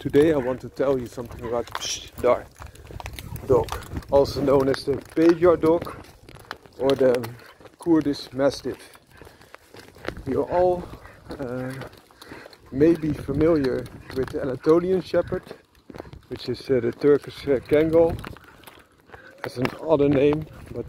Today I want to tell you something about the Pshdar dog, also known as the Pejor dog or the Kurdish Mastiff. You all may be familiar with the Anatolian Shepherd, which is the Turkish Kangal as an other name, but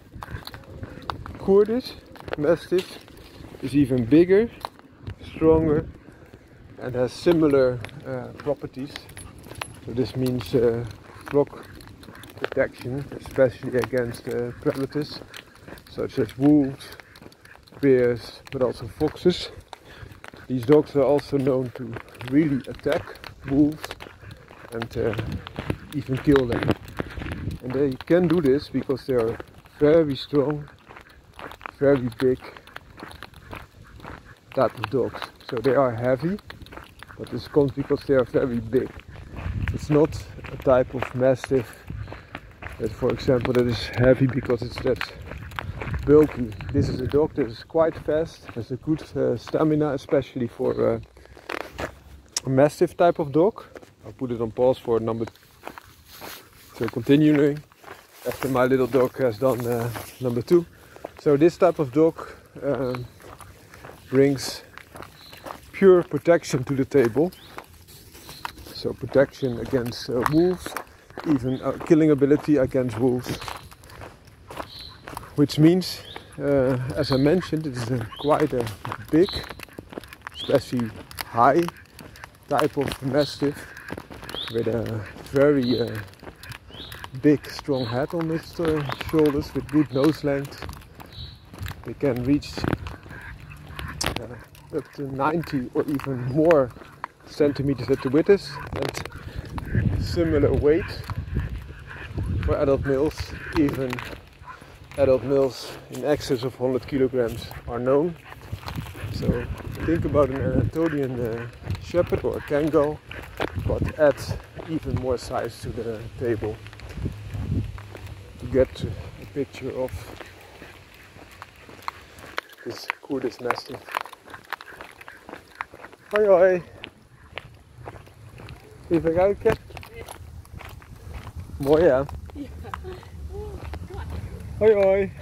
Kurdish Mastiff is even bigger, stronger, and has similar properties. So this means flock protection, especially against predators such as wolves, bears, but also foxes. These dogs are also known to really attack wolves and even kill them. And they can do this because they are very strong, very big type of dogs. So they are heavy, but this comes because they are very big. It's not a type of Mastiff that, for example, that is heavy because it's that bulky. This is a dog that is quite fast, has a good stamina, especially for a Mastiff type of dog. I'll put it on pause for number. So continuing after my little dog has done number 2. So this type of dog brings pure protection to the table. So protection against wolves, even killing ability against wolves. Which means, as I mentioned, it is quite a big, especially high type of Mastiff with a very big, strong head on its shoulders with good nose length. They can reach up to 90 or even more centimeters at the width, and similar weight for adult males. Even adult males in excess of 100 kilograms are known. So think about an Anatolian Shepherd or a Kangal, but add even more size to the table to get a picture of this Kurdish Mastiff. Hoi hoi! Even ruiken? Mooi hè? Ja. Hoi hoi! Hoi, hoi.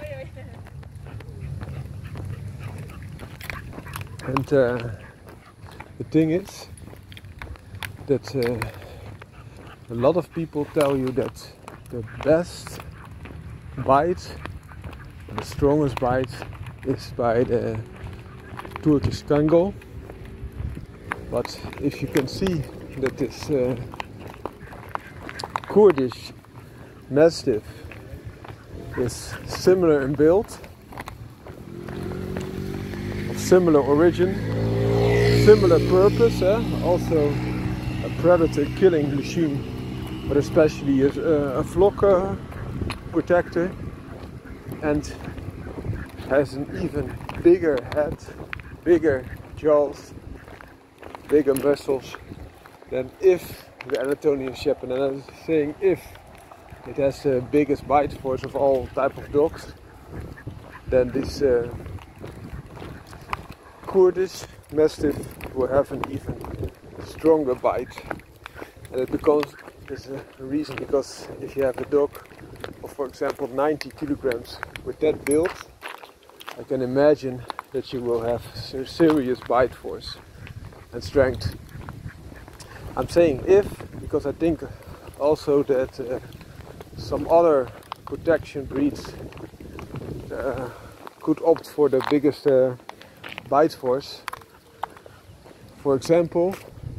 And the thing is that a lot of people tell you that the best bite, the strongest bite, is by the Turkish Kangal. But if you can see that this Kurdish Mastiff is similar in build, of similar origin, similar purpose, also a predator killing machine, but especially a flock protector, and has an even bigger head, bigger jaws, bigger muscles than if the Anatolian Shepherd. And I'm saying if it has the biggest bite force of all type of dogs, then this Kurdish Mastiff will have an even stronger bite. And it becomes this a reason because if you have a dog of, for example, 90 kilograms with that build, I can imagine that you will have serious bite force and strength. I'm saying if because I think also that some other protection breeds could opt for the biggest bite force. For example,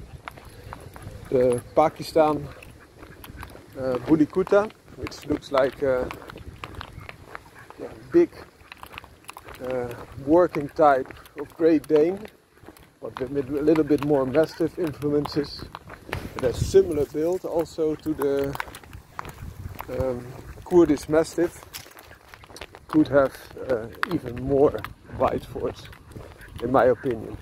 the Pakistan Bully Kuta, which looks like a big working type of Great Dane, but with a little bit more Mastiff influences. It has similar build also to the Kurdish Mastiff. Could have even more bite force, in my opinion.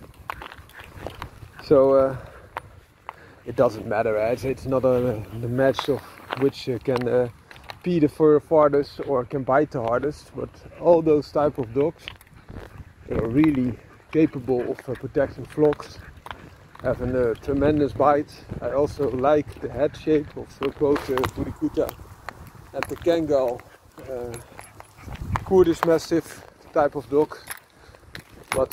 So it doesn't matter. It's not the match of which can pee the fur farthest or can bite the hardest, but all those type of dogs, they are really capable of protecting flocks have a tremendous bite. I also like the head shape of both the Bourriquota and the Kangal Kurdish Mastiff type of dog. But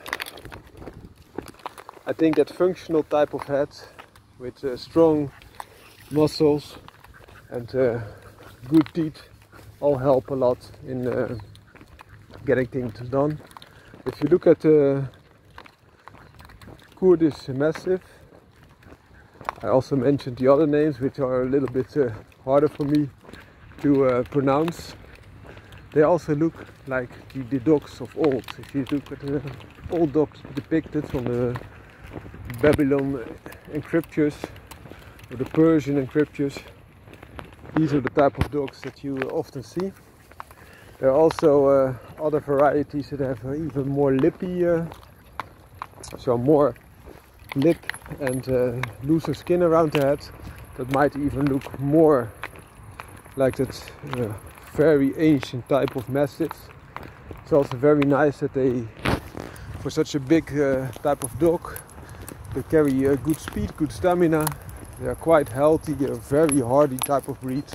I think that functional type of head with strong muscles and good teeth all help a lot in getting things done. If you look at the Kurdish Mastiff, I also mentioned the other names which are a little bit harder for me to pronounce. They also look like the dogs of old. If you look at the old dogs depicted on the Babylon encryptures or the Persian encryptures, these are the type of dogs that you often see. There are also other varieties that have even more lippy, so more lip and looser skin around the head, that might even look more like that very ancient type of mastiffs. It's also very nice that they, for such a big type of dog, they carry good speed, good stamina. They are quite healthy, a very hardy type of breed,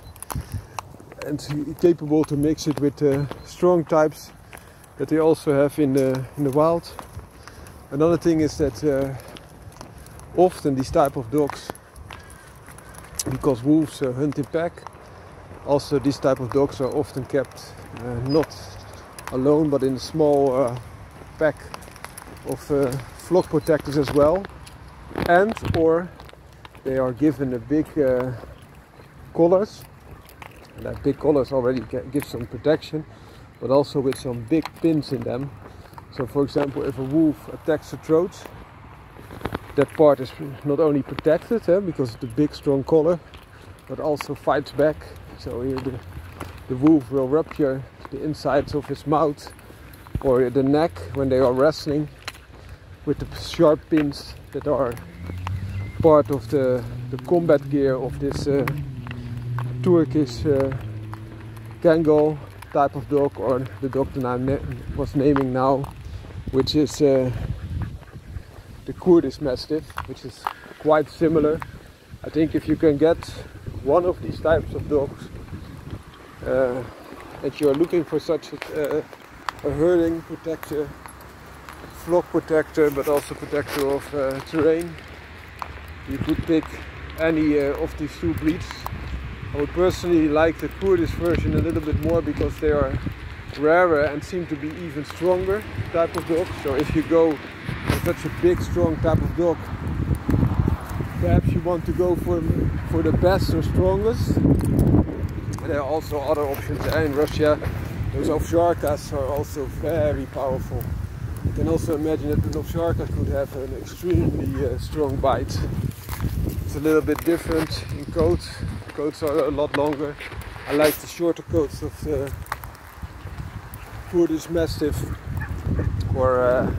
and capable to mix it with strong types that they also have in the wild. Another thing is that often these type of dogs, because wolves hunt in pack, also these type of dogs are often kept not alone but in a small pack of flock protectors as well, and or they are given a big collars, and that big collars already give some protection, but also with some big pins in them. So for example, if a wolf attacks the throat, that part is not only protected because of the big strong collar, but also fights back. So here the wolf will rupture the insides of his mouth or the neck when they are wrestling with the sharp pins that are part of the combat gear of this Turkish Kangal type of dog, or the dog that I was naming now, which is the Kurdish Mastiff, which is quite similar. I think if you can get one of these types of dogs and you are looking for such a herding protector, flock protector, but also protector of terrain, you could pick any of these two breeds. I would personally like the Kurdish version a little bit more because they are rarer and seem to be even stronger type of dog. So if you go for such a big strong type of dog, perhaps you want to go for the best or strongest. There are also other options in Russia. Those ovcharkas are also very powerful. You can also imagine that the ovcharka could have an extremely strong bite. It's a little bit different in coat. The coats are a lot longer. I like the shorter coats of the Kurdish Mastiff or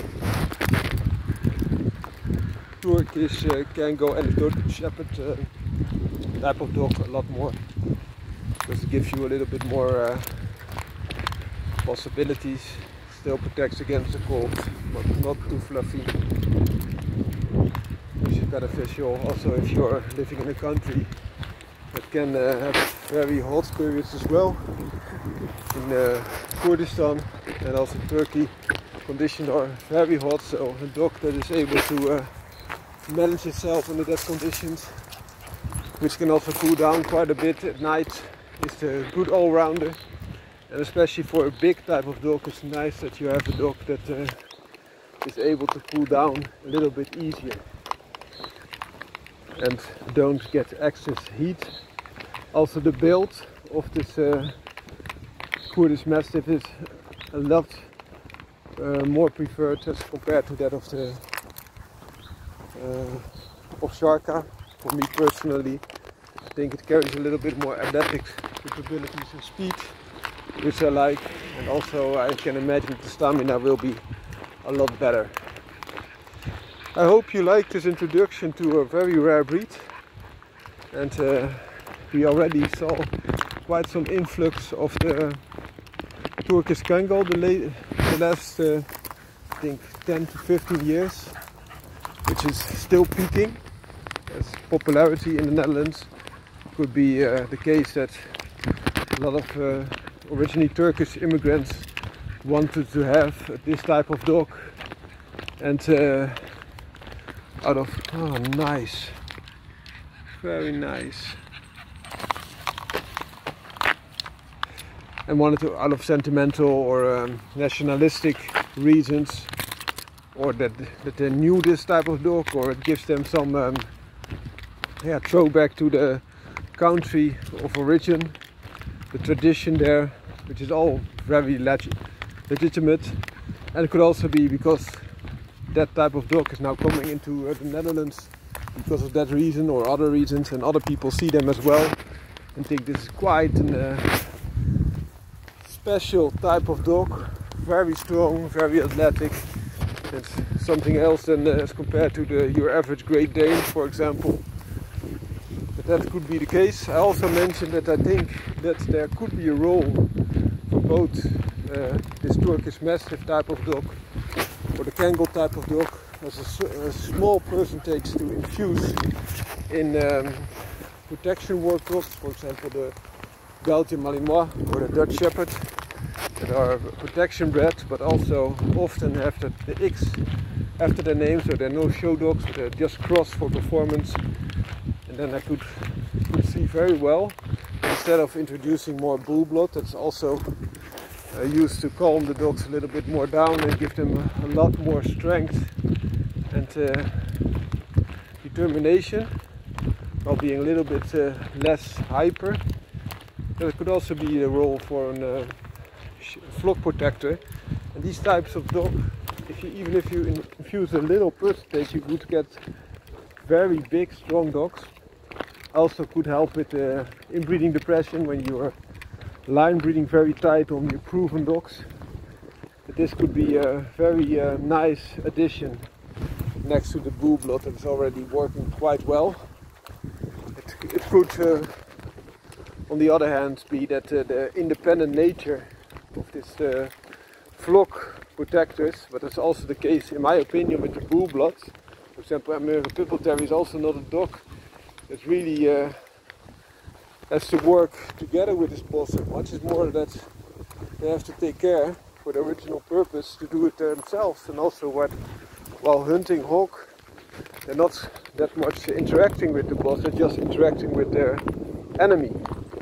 Turkish Kangal and the Turkish Shepherd type of dog a lot more, because it gives you a little bit more possibilities. Still protects against the cold, but not too fluffy. Which is beneficial also if you're living in a country that can have very hot periods as well. In Kurdistan and also Turkey, conditions are very hot, so a dog that is able to manage itself under that conditions, which can also cool down quite a bit at night, is a good all-rounder. And especially for a big type of dog, it's nice that you have a dog that is able to cool down a little bit easier and don't get excess heat. Also the build of this Kurdish Mastiff is a lot more preferred as compared to that of the ovcharka. For me personally, I think it carries a little bit more athletic capabilities and speed, which I like, and also I can imagine the stamina will be a lot better. I hope you like this introduction to a very rare breed, and we already saw quite some influx of the Turkish Kangal the last I think 10 to 15 years, which is still peaking as popularity in the Netherlands. Could be the case that a lot of originally Turkish immigrants wanted to have this type of dog, and out of, oh nice, very nice, and wanted to, out of sentimental or nationalistic reasons, or that they knew this type of dog, or it gives them some throwback to the country of origin, the tradition there, which is all very legitimate. And it could also be because that type of dog is now coming into the Netherlands because of that reason or other reasons, and other people see them as well and think this is quite a special type of dog, very strong, very athletic. It's something else than as compared to your average Great Dane, for example. But that could be the case. I also mentioned that I think that there could be a role for both this Turkish Mastiff type of dog or the Kangol type of dog as a small percentage to infuse in protection work dogs, for example the Belgian Malinois or the Dutch Shepherd, that are protection bred but also often have the X after their name, so they're no show dogs, they're just crossed for performance. And then I could see very well, instead of introducing more bull blood, that's also used to calm the dogs a little bit more down and give them a lot more strength and determination, while being a little bit less hyper. There could also be a role for a flock protector, and these types of dog, even if you infuse a little percentage, you would get very big, strong dogs. Also could help with inbreeding depression when you are line breeding very tight on your proven dogs. But this could be a very nice addition next to the bull blood that is already working quite well. It could, on the other hand, be that the independent nature of this flock protectors, but that's also the case in my opinion with the bull blood. For example, American Pit Bull Terrier is also not a dog that really has to work together with this boss so much. It's more that they have to take care for the original purpose to do it themselves, and also while hunting hawk, they're not that much interacting with the boss, they're just interacting with their enemy,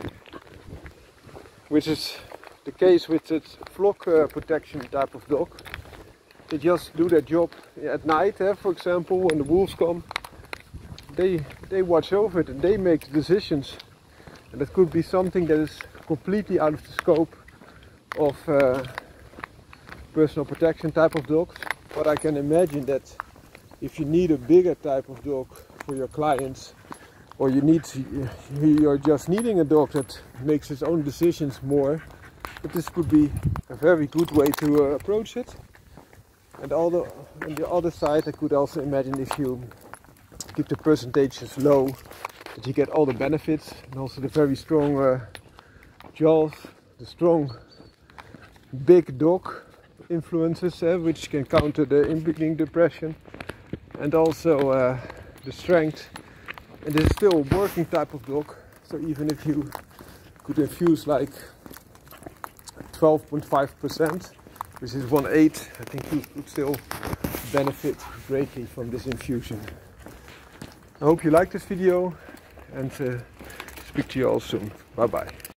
which is the case with the flock protection type of dog. They just do their job at night, for example, when the wolves come. They watch over it and they make the decisions. And that could be something that is completely out of the scope of personal protection type of dogs. But I can imagine that if you need a bigger type of dog for your clients, or you're just needing a dog that makes its own decisions more, but this could be a very good way to approach it. And on the other side, I could also imagine if you keep the percentages low, that you get all the benefits, and also the very strong jaws, the strong big dog influences, which can counter the inbreeding depression, and also the strength. And this is still a working type of dog, so even if you could infuse like 12.5%, which is 1/8, I think you could still benefit greatly from this infusion. I hope you liked this video, and speak to you all soon. Bye bye.